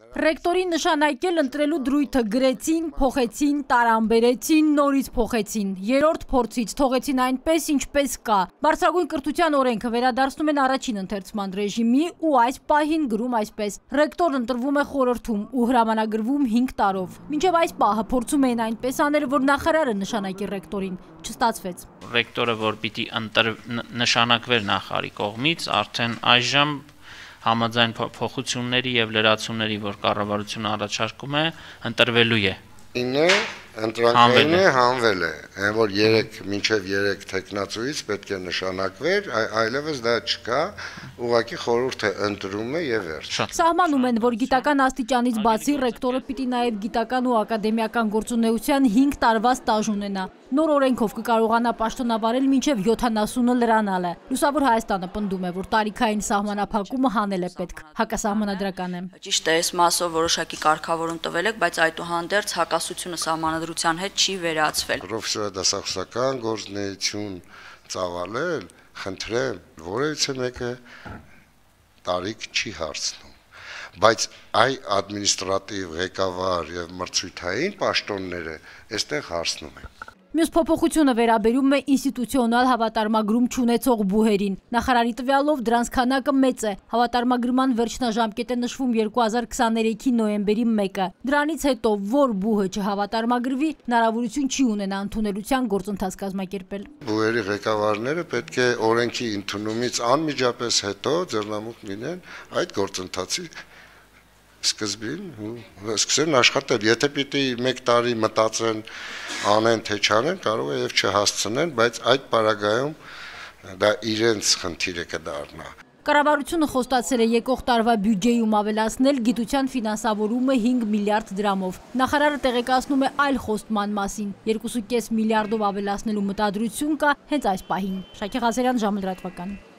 Ռեկտորին նշանակել ընտրելու դրույթը գրեցին, փոխեցին, տարանբերեցին, նորից փոխեցին։ Երրորդ փորձից թողեցին այնպես, ինչպես կա։ Բարձրագույն կրթության օրենքը վերադարձնում են առաջին ընթերցման ռեժիմի ու այս պահին գրում այսպես. Ռեկտորն ընտրվում է խորհրդում ու հրամանագրվում 5 տարով։ Մինչև այս պահը փորձում էին այնպես անել, որ նախարարը նշանակի ռեկտորին, չստացվեց։ Ռեկտորը, որ պիտի նշանակվեր նախարարի կողմից, արդեն այժմ համաձայն փոխությունների եւ լրացումների, որ կառավարությունը առաջարկում է, ընտրվելու է։ Ընտրանկային հանվել է, այն որ մինչև 3 թեկնածուից պետք է նշանակվեր, այլևս դա չկա, ուղղակի խորհուրդը ընտրում է եւ վերջ։ Սահմանում են, որ գիտական աստիճանից բացի ռեկտորը պիտի նաեւ գիտական ու ակադեմիական գործունեության 5 տարվա ստաժ ունենա։ Նոր օրենքով կկարողանա պաշտոնավարել մինչև 70-ը լրանալը։ Լուսավոր Հայաստանը պնդում է, որ տարիքային սահմանափակումը հանել է պետք, հակասահմանադրական է։ Ճիշտ է, այս մասով որոշակի կարգավորում տվել եք, բայց այդուհանդերձ հակասությունը սահմանադրության հետ չի վերացվել։ Պրոֆեսորադասախոսական գործունեություն ծավալել, խնդրեմ, որևիցե մեկը տարիք չի հարցնում, բայց այ ադմինիստրատիվ ղեկավար եւ մրցույթային պաշտոնները այստեղ հարցնում են։ Մյուս փոփոխությունը վերաբերում է ինստիտուցիոնալ հավատարմագրում չունեցող բուհերին։ Նախարարի տվյալով դրանց քանակը մեծ է։ Հավատարմագրման վերջնաժամկետը նշվում 2023-ի նոյեմբերի 1-ը։ Դրանից հետո, որ բուհը չհավատարմագրվի, հնարավորություն չի ունենա ընդունելության գործընթաց կազմակերպել։ Բուհերի ղեկավարները պետք է օրենքի ընդունումից անմիջապես հետո ձեռնամուխ լինեն այդ գործընթացի սկզբին սկսեն աշխատել, եթե պիտի 1 տարի մտածեն, անեն թե չանեն, կարող է եւ չհասցնեն, բայց այդ պարագայում դա իրենց խնդիրը կդառնա։ Կառավարությունը խոստացել է եկող տարվա բյուջեում ավելացնել գիտության ֆինանսավորումը 5 միլիարդ դրամով։ Նախարարը տեղեկացնում է այլ խոստման մասին՝ 2.5 միլիարդով ավելացնելու մտադրություն կա հենց այս պահին։ Շակե Ղազարյան, ժամը լրատվական։